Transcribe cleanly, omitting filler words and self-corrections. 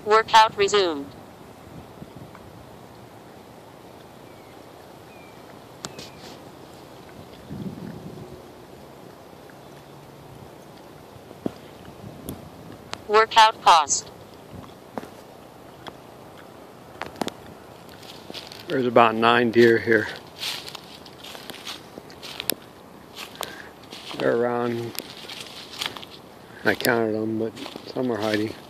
Workout resumed. Workout paused. There's about 9 deer here. They're around, I counted them, but some are hiding.